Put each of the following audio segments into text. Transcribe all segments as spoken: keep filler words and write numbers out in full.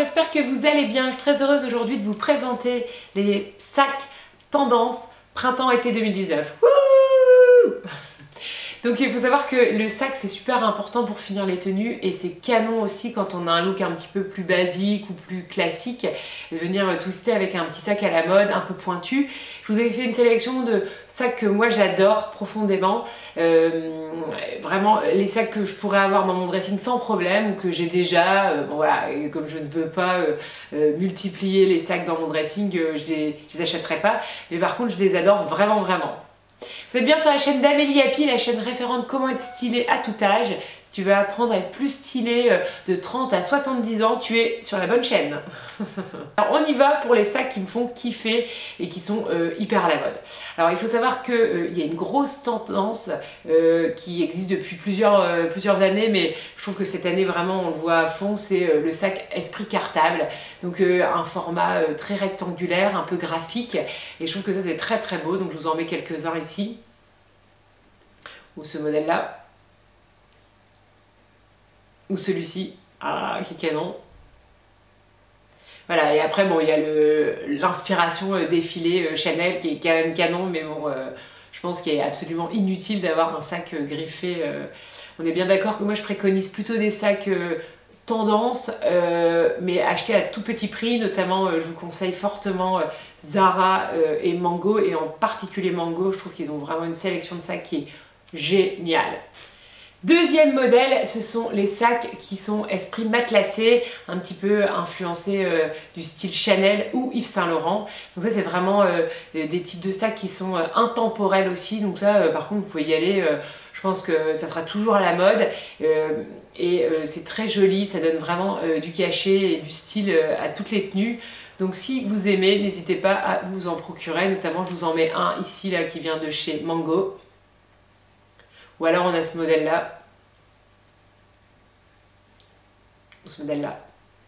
j'espère que vous allez bien. Je suis très heureuse aujourd'hui de vous présenter les sacs tendance printemps-été deux mille dix-neuf. Wouh! Donc il faut savoir que le sac c'est super important pour finir les tenues et c'est canon aussi quand on a un look un petit peu plus basique ou plus classique, venir twister avec un petit sac à la mode un peu pointu. Je vous ai fait une sélection de sacs que moi j'adore profondément, euh, vraiment les sacs que je pourrais avoir dans mon dressing sans problème ou que j'ai déjà, euh, bon voilà, et comme je ne veux pas euh, euh, multiplier les sacs dans mon dressing, euh, je les, je les achèterai pas, mais par contre je les adore vraiment vraiment. Vous êtes bien sur la chaîne d'Amélie Happy, la chaîne référente comment être stylé à tout âge. Si tu veux apprendre à être plus stylé de trente à soixante-dix ans, tu es sur la bonne chaîne. Alors on y va pour les sacs qui me font kiffer et qui sont euh, hyper à la mode. Alors il faut savoir qu'il euh, y a une grosse tendance euh, qui existe depuis plusieurs, euh, plusieurs années, mais je trouve que cette année vraiment on le voit à fond, c'est euh, le sac esprit cartable. Donc euh, un format euh, très rectangulaire, un peu graphique, et je trouve que ça c'est très très beau, donc je vous en mets quelques-uns ici. Ou ce modèle là, ou celui-ci, ah qui est canon. Voilà, et après bon il y a l'inspiration défilé Chanel qui est quand même canon, mais bon euh, je pense qu'il est absolument inutile d'avoir un sac euh, griffé. Euh, on est bien d'accord que moi je préconise plutôt des sacs euh, tendance, euh, mais achetés à tout petit prix, notamment euh, je vous conseille fortement euh, Zara euh, et Mango, et en particulier Mango, je trouve qu'ils ont vraiment une sélection de sacs qui est génial. Deuxième modèle, ce sont les sacs qui sont esprit matelassé, un petit peu influencés euh, du style Chanel ou Yves Saint Laurent. Donc ça c'est vraiment euh, des types de sacs qui sont euh, intemporels aussi. Donc ça euh, par contre vous pouvez y aller, euh, je pense que ça sera toujours à la mode. Euh, et euh, c'est très joli, ça donne vraiment euh, du cachet et du style euh, à toutes les tenues. Donc si vous aimez, n'hésitez pas à vous en procurer. Notamment je vous en mets un ici là qui vient de chez Mango. Ou alors on a ce modèle là, ou ce modèle là.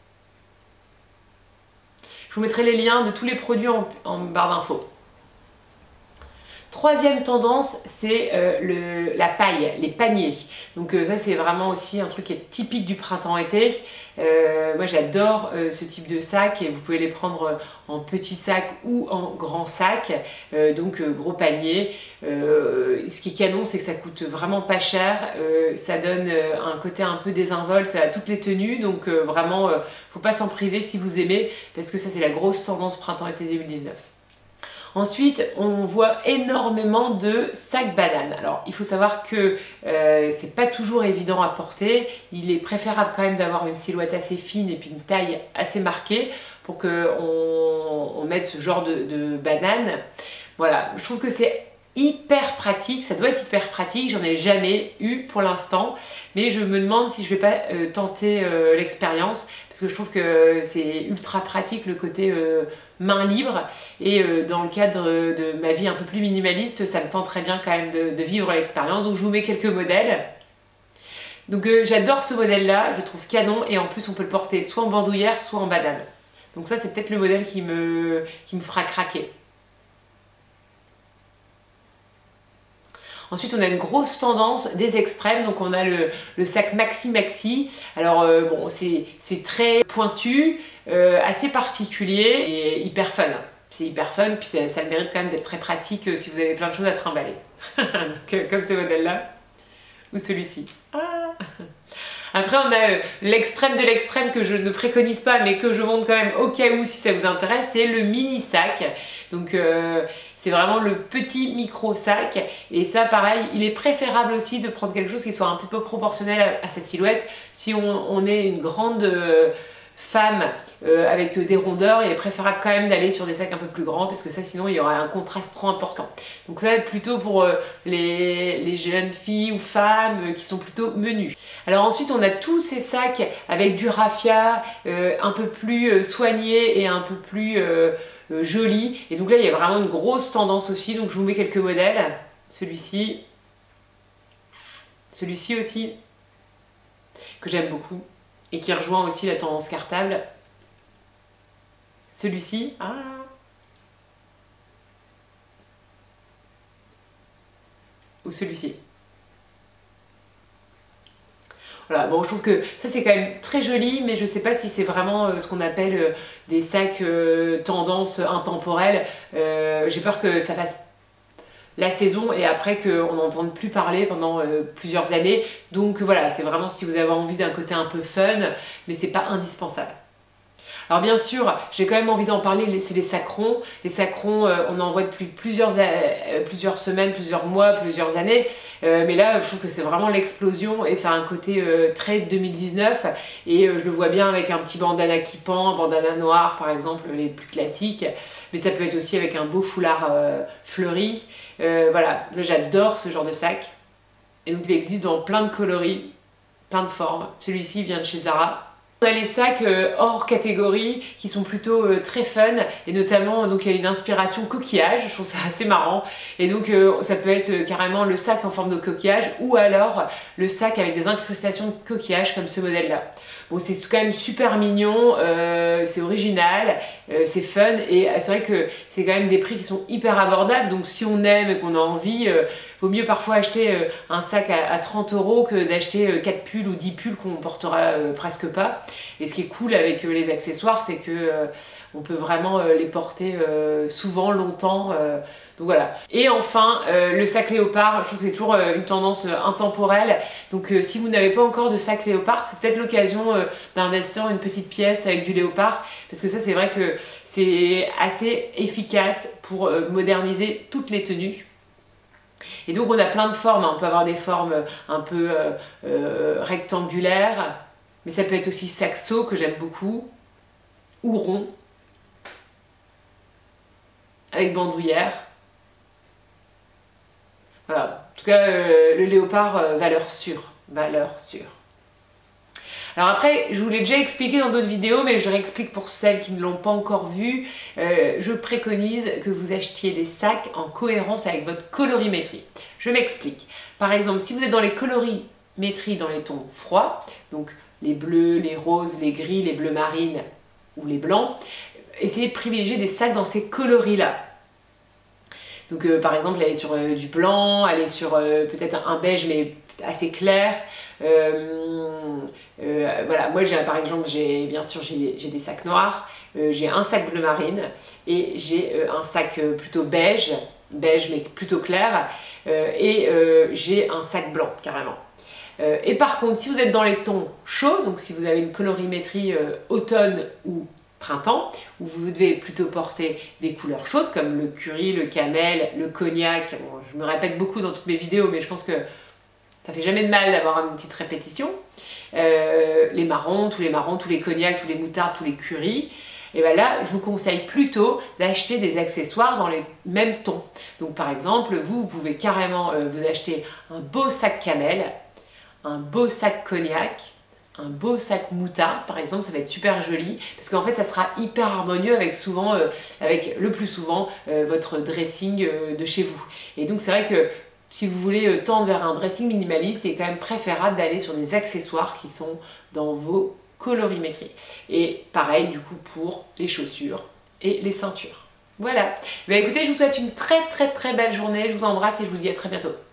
Je vous mettrai les liens de tous les produits en, en barre d'infos. Troisième tendance, c'est euh, la paille, les paniers. Donc euh, ça c'est vraiment aussi un truc qui est typique du printemps-été. Euh, moi j'adore euh, ce type de sac, et vous pouvez les prendre en petit sac ou en grand sac, euh, donc euh, gros panier. Euh, ce qui est canon, c'est que ça coûte vraiment pas cher, euh, ça donne euh, un côté un peu désinvolte à toutes les tenues, donc euh, vraiment euh, faut pas s'en priver si vous aimez, parce que ça c'est la grosse tendance printemps-été deux mille dix-neuf. Ensuite, on voit énormément de sacs bananes. Alors, il faut savoir que euh, c'est pas toujours évident à porter. Il est préférable quand même d'avoir une silhouette assez fine et puis une taille assez marquée pour qu'on on mette ce genre de, de banane. Voilà, je trouve que c'est hyper pratique, ça doit être hyper pratique, j'en ai jamais eu pour l'instant, mais je me demande si je vais pas euh, tenter euh, l'expérience, parce que je trouve que c'est ultra pratique le côté euh, main libre, et euh, dans le cadre de ma vie un peu plus minimaliste, ça me tenterait bien quand même de, de vivre l'expérience. Donc je vous mets quelques modèles. Donc euh, j'adore ce modèle là, je le trouve canon, et en plus on peut le porter soit en bandoulière soit en banane. Donc ça c'est peut-être le modèle qui me, qui me fera craquer. Ensuite, on a une grosse tendance des extrêmes, donc on a le, le sac Maxi Maxi. Alors euh, bon, c'est très pointu, euh, assez particulier et hyper fun. C'est hyper fun, puis ça, ça le mérite quand même d'être très pratique euh, si vous avez plein de choses à trimballer. Donc, euh, comme ce modèle-là, ou celui-ci. Ah. Après, on a euh, l'extrême de l'extrême que je ne préconise pas, mais que je montre quand même au cas où si ça vous intéresse, c'est le mini sac. Donc euh, c'est vraiment le petit micro sac, et ça pareil, il est préférable aussi de prendre quelque chose qui soit un petit peu proportionnel à, à sa silhouette. Si on, on est une grande euh, femme euh, avec des rondeurs, il est préférable quand même d'aller sur des sacs un peu plus grands, parce que ça sinon il y aura un contraste trop important. Donc ça va être plutôt pour euh, les, les jeunes filles ou femmes euh, qui sont plutôt menues. Alors ensuite on a tous ces sacs avec du raffia, euh, un peu plus euh, soigné et un peu plus euh, euh, joli. Et donc là il y a vraiment une grosse tendance aussi, donc je vous mets quelques modèles. Celui-ci, celui-ci aussi, que j'aime beaucoup, et qui rejoint aussi la tendance cartable. Celui-ci, ah, ou celui-ci. Voilà, bon, je trouve que ça c'est quand même très joli, mais je sais pas si c'est vraiment euh, ce qu'on appelle euh, des sacs euh, tendance intemporelle. Euh, j'ai peur que ça fasse la saison et après qu'on n'entende plus parler pendant euh, plusieurs années. Donc voilà, c'est vraiment si vous avez envie d'un côté un peu fun, mais c'est pas indispensable. Alors bien sûr, j'ai quand même envie d'en parler, c'est les sacs ronds. Les sacs ronds, euh, on en voit depuis plusieurs, euh, plusieurs semaines, plusieurs mois, plusieurs années. Euh, mais là, je trouve que c'est vraiment l'explosion et ça a un côté euh, très deux mille dix-neuf. Et euh, je le vois bien avec un petit bandana qui pend, un bandana noir par exemple, les plus classiques. Mais ça peut être aussi avec un beau foulard euh, fleuri. Euh, voilà, j'adore ce genre de sac. Et donc il existe dans plein de coloris, plein de formes. Celui-ci vient de chez Zara. On a les sacs euh, hors catégorie qui sont plutôt euh, très fun et notamment donc il y a une inspiration coquillage, je trouve ça assez marrant et donc euh, ça peut être euh, carrément le sac en forme de coquillage ou alors le sac avec des incrustations de coquillage comme ce modèle là. Bon, c'est quand même super mignon, euh, c'est original, euh, c'est fun et c'est vrai que c'est quand même des prix qui sont hyper abordables, donc si on aime et qu'on a envie, euh, vaut mieux parfois acheter euh, un sac à, à trente euros que d'acheter euh, quatre pulls ou dix pulls qu'on portera euh, presque pas. Et ce qui est cool avec euh, les accessoires, c'est que euh, on peut vraiment euh, les porter euh, souvent, longtemps. Euh, donc voilà. Et enfin, euh, le sac léopard, je trouve que c'est toujours euh, une tendance euh, intemporelle. Donc euh, si vous n'avez pas encore de sac léopard, c'est peut-être l'occasion euh, d'investir dans une petite pièce avec du léopard. Parce que ça, c'est vrai que c'est assez efficace pour euh, moderniser toutes les tenues. Et donc on a plein de formes, hein. On peut avoir des formes un peu euh, euh, rectangulaires, mais ça peut être aussi saxo que j'aime beaucoup, ou rond, avec bandoulière. Voilà, en tout cas euh, le léopard, euh, valeur sûre, valeur sûre. Alors après, je vous l'ai déjà expliqué dans d'autres vidéos, mais je réexplique pour celles qui ne l'ont pas encore vu. Euh, je préconise que vous achetiez des sacs en cohérence avec votre colorimétrie. Je m'explique. Par exemple, si vous êtes dans les colorimétries dans les tons froids, donc les bleus, les roses, les gris, les bleus marines ou les blancs, essayez de privilégier des sacs dans ces coloris-là. Donc euh, par exemple, aller sur euh, du blanc, aller sur euh, peut-être un beige mais assez clair. Euh, euh, voilà, moi j'ai par exemple, j'ai bien sûr j'ai des sacs noirs, euh, j'ai un sac bleu marine et j'ai euh, un sac euh, plutôt beige, beige mais plutôt clair, euh, et euh, j'ai un sac blanc carrément. Euh, et par contre, si vous êtes dans les tons chauds, donc si vous avez une colorimétrie euh, automne ou printemps, où vous devez plutôt porter des couleurs chaudes comme le curry, le camel, le cognac. Bon, je me répète beaucoup dans toutes mes vidéos, mais je pense que ça fait jamais de mal d'avoir une petite répétition. Euh, les marrons, tous les marrons, tous les cognacs, tous les moutards, tous les currys. Et bien là, je vous conseille plutôt d'acheter des accessoires dans les mêmes tons. Donc par exemple, vous, vous pouvez carrément euh, vous acheter un beau sac camel, un beau sac cognac, un beau sac moutarde par exemple, ça va être super joli parce qu'en fait ça sera hyper harmonieux avec souvent, euh, avec le plus souvent euh, votre dressing euh, de chez vous. Et donc c'est vrai que si vous voulez euh, tendre vers un dressing minimaliste, c'est quand même préférable d'aller sur des accessoires qui sont dans vos colorimétries. Et pareil du coup pour les chaussures et les ceintures. Voilà. Ben écoutez, je vous souhaite une très très très belle journée, je vous embrasse et je vous dis à très bientôt.